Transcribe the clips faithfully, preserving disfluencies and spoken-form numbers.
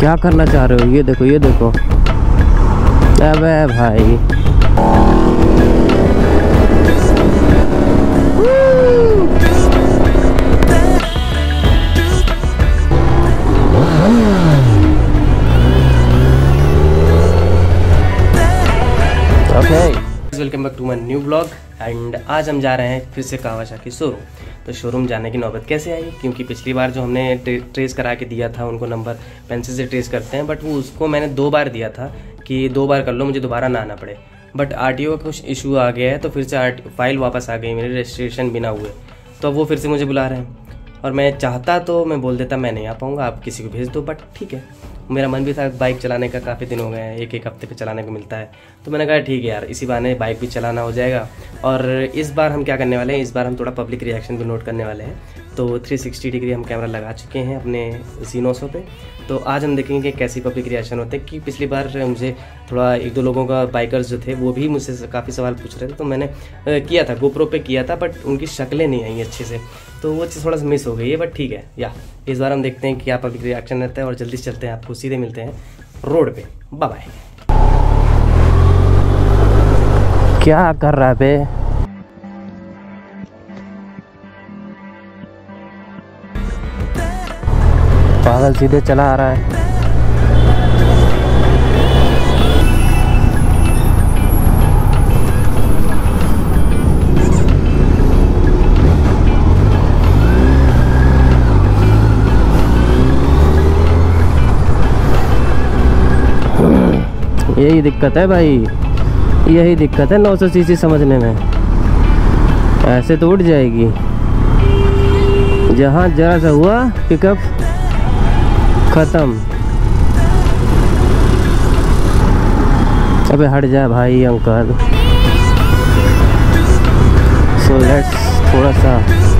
क्या करना चाह रहे हो? ये देखो ये देखो, अबे भाई welcome back to my new blog. And आज हम जा रहे हैं फिर से कावासाकी शोरूम। तो शोरूम जाने की नौबत कैसे आई, क्योंकि पिछली बार जो हमने ट्रे, ट्रेस करा के दिया था उनको, नंबर पेंसिल से ट्रेस करते हैं, बट वो उसको मैंने दो बार दिया था कि दो बार कर लो, मुझे दोबारा ना आना पड़े। बट आरटीओ का कुछ इशू आ गया है, तो फिर से फाइल वापस आ गई मेरी, रजिस्ट्रेशन बिना हुए। तो वो फिर से मुझे बुला रहे हैं, और मैं चाहता तो मैं बोल देता मैं नहीं आ पाऊँगा, आप किसी को भेज दो, बट ठीक है। मेरा मन भी था बाइक चलाने का, काफ़ी दिन हो गए हैं, एक एक हफ्ते पे चलाने को मिलता है, तो मैंने कहा ठीक है यार, इसी बहाने बाइक भी चलाना हो जाएगा। और इस बार हम क्या करने वाले हैं, इस बार हम थोड़ा पब्लिक रिएक्शन भी नोट करने वाले हैं। तो थ्री सिक्सटी डिग्री हम कैमरा लगा चुके हैं अपने जीनोसो पे। तो आज हम देखेंगे कि कैसी पब्लिक रिएक्शन होते हैं, कि पिछली बार मुझे थोड़ा एक दो लोगों का, बाइकर्स जो थे वो भी मुझसे काफ़ी सवाल पूछ रहे थे, तो मैंने किया था, गोप्रो पे किया था, बट उनकी शक्लें नहीं आई अच्छे से, तो वो चीज़ थोड़ा सा मिस हो गई है। बट ठीक है, या इस बार हम देखते हैं कि क्या पब्लिक रिएक्शन रहता है, और जल्दी से चलते हैं, आपको सीधे मिलते हैं रोड पे। Bye bye. क्या कर रहा है बे? पागल सीधे चला आ रहा है। यही दिक्कत है भाई, यही दिक्कत है नौ सौ सीसी समझने में। ऐसे तो उठ जाएगी, जहाँ जरा सा हुआ पिकअप खत्म। अबे हट जा भाई अंकल। सो लेट्स थोड़ा सा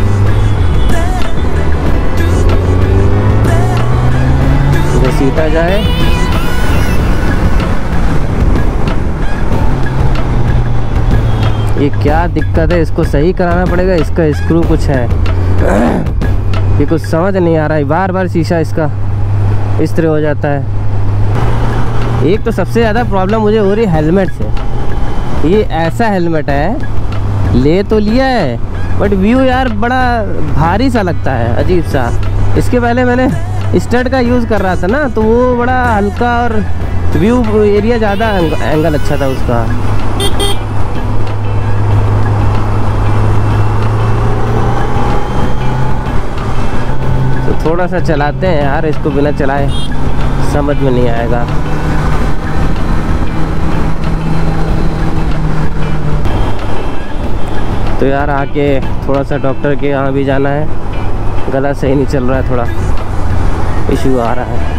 घसीटा जाए। ये क्या दिक्कत है, इसको सही कराना पड़ेगा, इसका स्क्रू कुछ है, ये कुछ समझ नहीं आ रहा है। बार बार शीशा इसका इस तरह हो जाता है। एक तो सबसे ज़्यादा प्रॉब्लम मुझे हो रही है हेलमेट से। ये ऐसा हेलमेट है, ले तो लिया है, बट व्यू यार बड़ा भारी सा लगता है, अजीब सा। इसके पहले मैंने स्टड का यूज़ कर रहा था ना, तो वो बड़ा हल्का और व्यू एरिया ज़्यादा, एंगल अच्छा था उसका। थोड़ा सा चलाते हैं यार इसको, बिना चलाए समझ में नहीं आएगा। तो यार आके थोड़ा सा डॉक्टर के यहाँ भी जाना है, गला सही नहीं चल रहा है, थोड़ा इशू आ रहा है।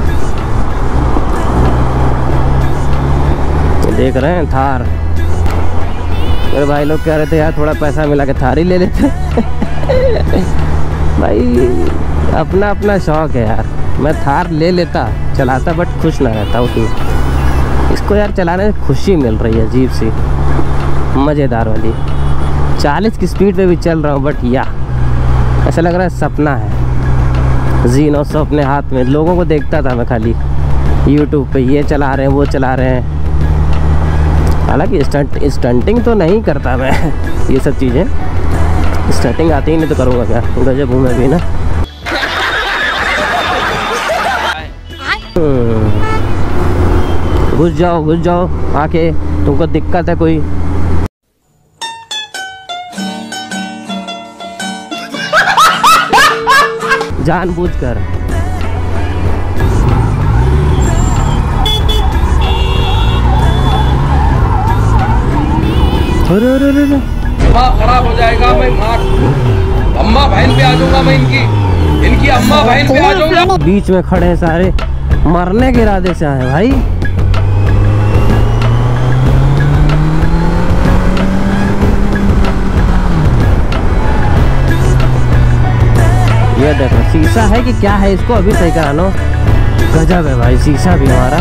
देख रहे हैं थार, मेरे भाई लोग कह रहे थे यार थोड़ा पैसा मिला के थार ही ले लेते भाई अपना अपना शौक है यार, मैं थार ले लेता, चलाता, बट खुश ना रहता उसमें। इसको यार चलाने में खुशी मिल रही है, अजीब सी मज़ेदार वाली। चालीस की स्पीड पे भी चल रहा हूँ, बट या ऐसा लग रहा है सपना है। जीनोसो अपने हाथ में, लोगों को देखता था मैं खाली यूट्यूब पे, ये चला रहे हैं वो चला रहे हैं। हालांकि स्टंट स्टंटिंग तो नहीं करता मैं ये सब चीज़ें, स्टंटिंग आती ही नहीं तो करूँगा क्या, गजब हूँ मैं भी ना। घुस जाओ घुस जाओ आके, तुमको दिक्कत है कोई? जानबूझकर। अरे अरे अरे खराब हो जाएगा, मैं अम्मा बहन पे आ जाऊंगा, मैं इनकी इनकी अम्मा बहन पे आ जाऊंगा। बीच में खड़े हैं सारे, मरने के इरादे से आए भाई। ये देखो शीशा है कि क्या है, इसको अभी सही कराना। गजब है भाई, शीशा भी हमारा।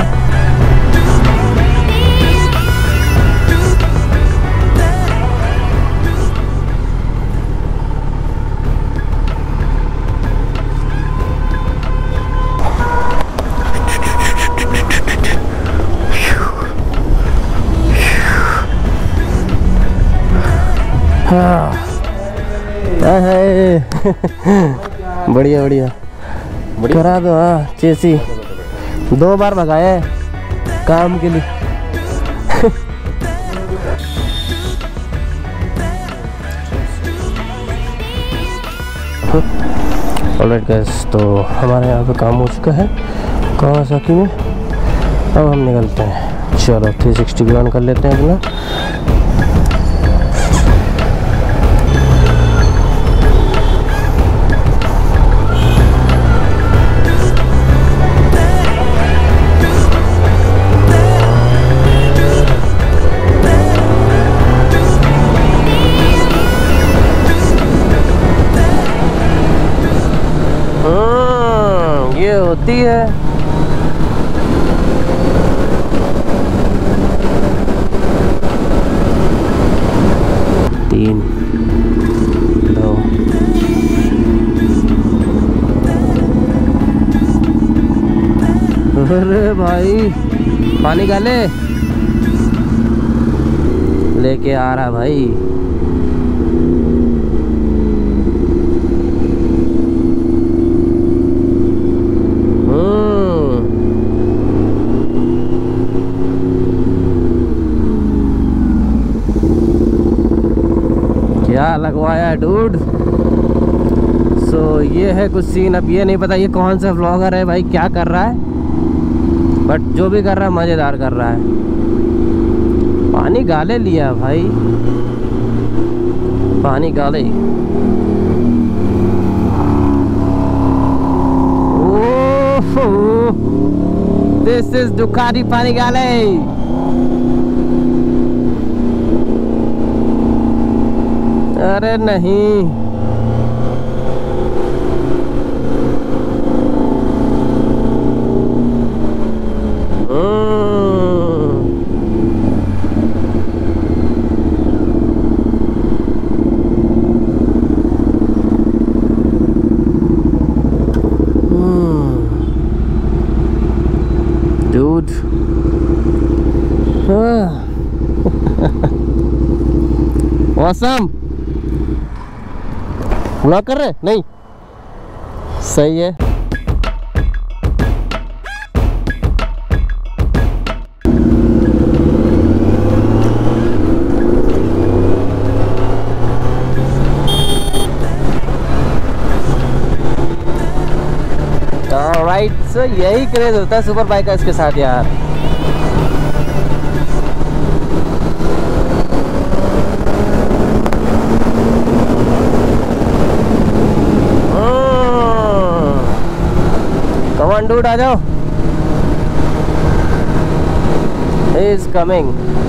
हाँ बढ़िया बढ़िया करा दो। हाँ चेसी दो बार भगाया है काम के लिए। ऑलराइट गाइस, तो हमारे यहाँ पे काम हो चुका है कावासाकी में। अब हम निकलते हैं। चलो थ्री सिक्सटी भी ऑन कर लेते हैं अपना। ये होती है तीन दो अरे भाई पानी का ले लेके आ रहा भाई। क्या लगवाया डूड। सो so, ये है कुछ सीन। अब ये नहीं पता ये कौन सा व्लॉगर है भाई, क्या कर रहा है, बट जो भी कर रहा है मज़ेदार कर रहा है। पानी गाले लिया भाई, पानी गाले। ओह दिस इज दुकानी पानी गाले। अरे नहीं dude awesome। व्लॉग कर रहे नहीं सही है। ऑलराइट, सो यही क्रेज होता है सुपर बाइकर्स के साथ यार। कमान डूड आ जाओ। He is coming।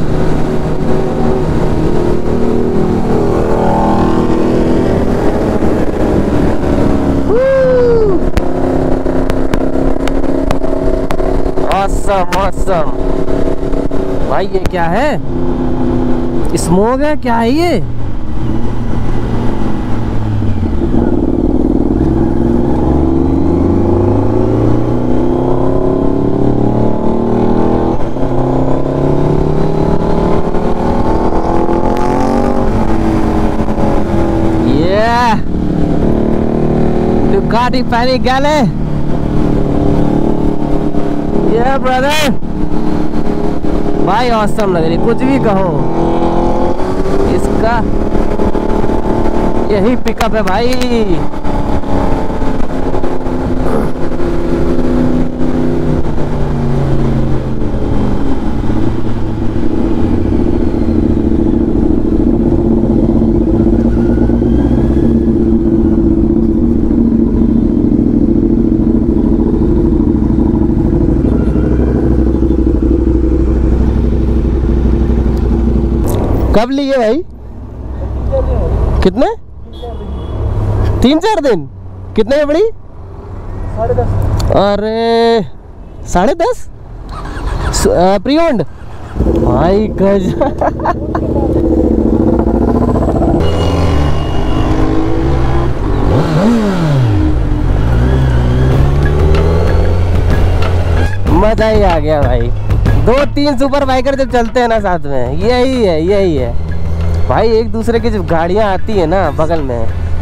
Awesome, awesome। भाई ये क्या है, स्मोक है क्या है ये? Ducati Panigale, yeah brother। भाई ऑसम लग रही, कुछ भी कहो, इसका यही पिकअप है भाई। कब लिए भाई? कितने? तीन चार दिन। कितने में पड़ी? साढ़े दस। अरे साढ़े दस प्री ओन्ड भाई गज। मजा ही आ गया भाई। दो तीन सुपर बाइकर जब चलते हैं ना साथ में, यही है यही है भाई एक दूसरे की जब गाड़ियाँ आती है ना बगल में,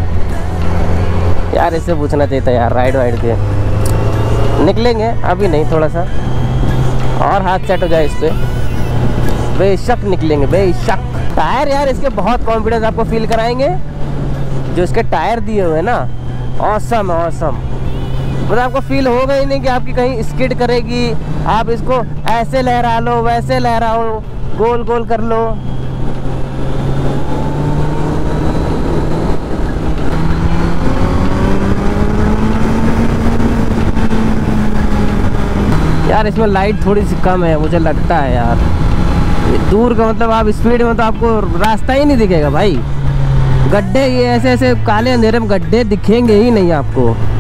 यार इससे पूछना चाहिए था यार, राइड वाइड के निकलेंगे अभी नहीं, थोड़ा सा और हाथ सेट हो जाए इस पे, बेशक निकलेंगे बेशक। टायर यार इसके बहुत कॉन्फिडेंस आपको फील कराएंगे, जो इसके टायर दिए हुए हैं ना, ऑसम ऑसम। मतलब आपको फील होगा ही नहीं कि आपकी कहीं स्किड करेगी, आप इसको ऐसे लहरा लो वैसे लहराओ, गोल गोल कर लो। यार इसमें लाइट थोड़ी सी कम है मुझे लगता है यार, दूर का मतलब आप स्पीड में तो आपको रास्ता ही नहीं दिखेगा भाई, गड्ढे ये ऐसे ऐसे काले अंधेरे में गड्ढे दिखेंगे ही नहीं आपको।